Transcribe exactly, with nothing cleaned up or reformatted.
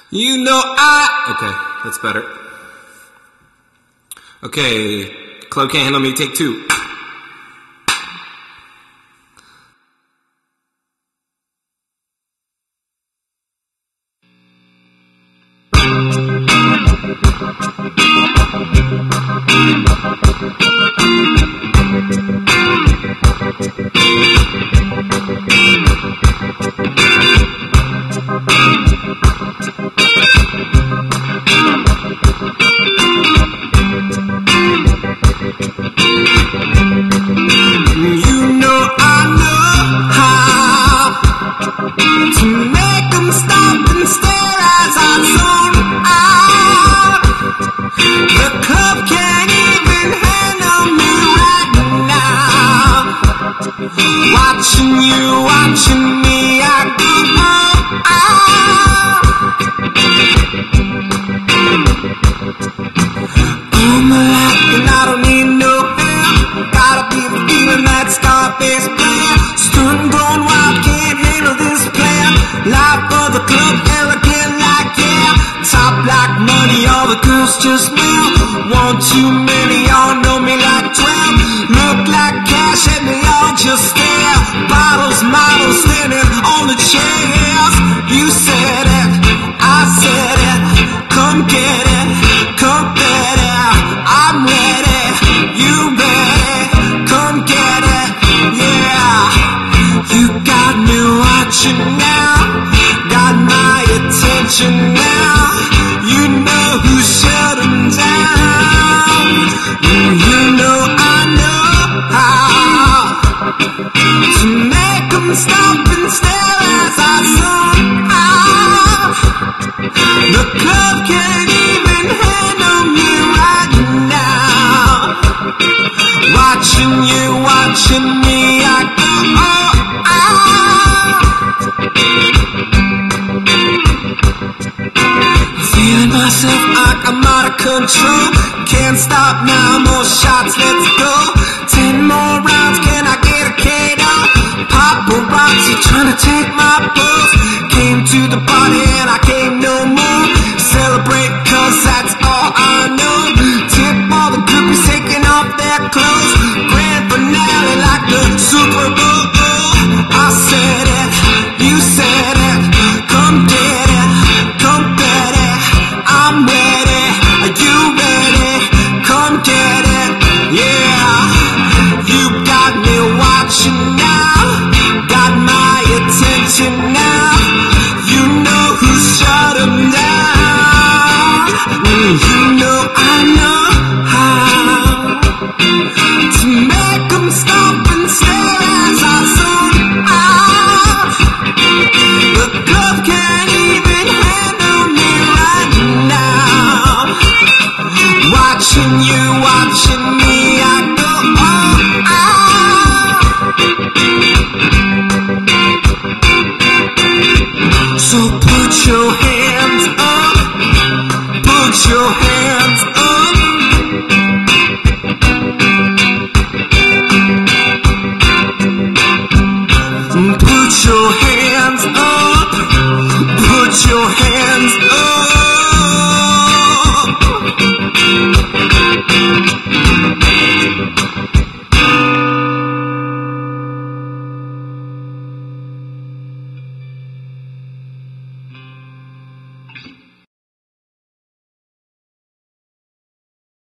You know I... Okay, that's better. Okay, club can't handle me, take two. Watching you, watching me, I go I'm alive and I don't need no help. Gotta be the feeling that Scarface plan. Stun gone wild, can't handle this plan. Life for the club, elegant like yeah. Top like money, all the girls just mail. One too many, y'all know me like twelve. Look like cash and they all just stare. Bottles, models standing on the chairs. You said it, I said it. Come get it, come get it. I'm ready, you ready. Come get it, yeah. You got me watching now. Got my attention now. You know who shut them down. You know I know how to make them stop and stare as I zone out. The club can't even handle me right now. Watching you, watching me, I go oh, out. Feeling myself like I'm out of control. Can't stop now, more shots, let's go. Ten more rounds, can I get a K O? Paparazzi trying to take my pulse. Came to the party and I came no